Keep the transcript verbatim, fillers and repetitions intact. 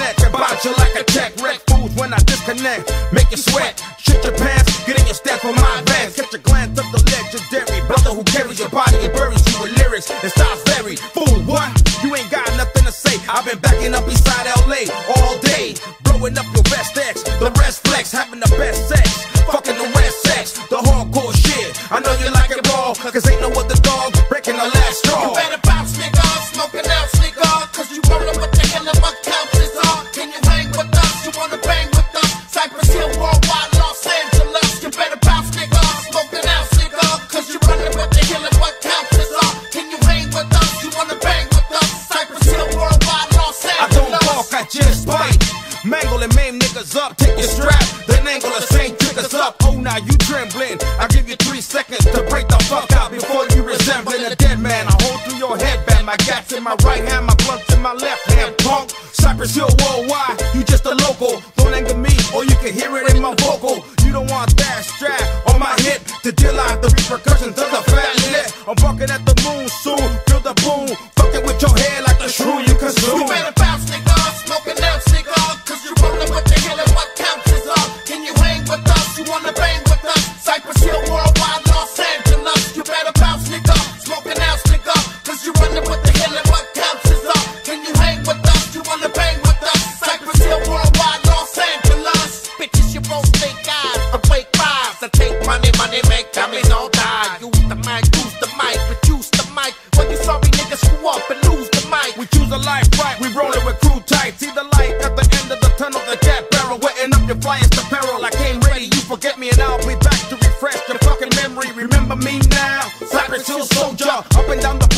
neck and bounce you like a check. Wreck fools when I disconnect, make you sweat, shit your pants, get in your step for my advance. Catch a glance of the legendary brother who carries your body and buries you with lyrics and styles very. Fool, what? You ain't got nothing to say. I've been backing up beside L A all day, blowing up your best ex, the rest flex, having the best sex, fucking the rest sex, the hardcore shit. I know you like it raw, cause ain't no other dog breaking the last straw. You better bounce, nigga, smoking out, nigga, cause you rollin' with the hell of what counts is on. Can you hang with us? You wanna bang with us? Cypress Hill, worldwide, Los Angeles. You better bounce, nigga, smoking out, nigga, cause you rollin' with the hell of what counts is on. Can you hang with us? You wanna bang with us? Cypress Hill, worldwide, Los Angeles. I don't talk, I just bite. Mangle and maim niggas up, take your strap, then angle the same triggers up. Oh, now you trembling. I give you three seconds to break the fuck out before you resembling a dead man. I hold through your headband, my gat's in my right hand, my blunt's in my left hand. Punk, Cypress Hill worldwide, you just a local. Don't anger me, or you can hear it in my vocal. You don't want that strap on my hip to deal out the repercussions of the fat lip. I'm bucking at the moon soon, feel the boom, fucking with your head like a shrew you consume. You better bounce, nigga, smoking out, nigga, cause you rollin' with the hell of what counts is up. Can you hang with us? You wanna bang with us? Cypress Hill, worldwide, Los Angeles. You better bounce, nigga, smoking out, nigga, cause you running with the hell of what counts is up. Can you hang with us? You wanna bang with us? Cypress Hill, worldwide, Los Angeles. Bitches, you both take eyes, awake cries. I take money, money make dummies all die. Use the mic, use the mic, reduce the mic. When you sorry niggas screw up and lose the mic. We choose a life right, we roll it with crew tight. See the light at the end of the tunnel, the jet barrel, wetting up your flyers to peril. I came ready, you forget me and I'll be back to refresh your fucking memory. Remember me now, Cypress Hill soldier, up and down the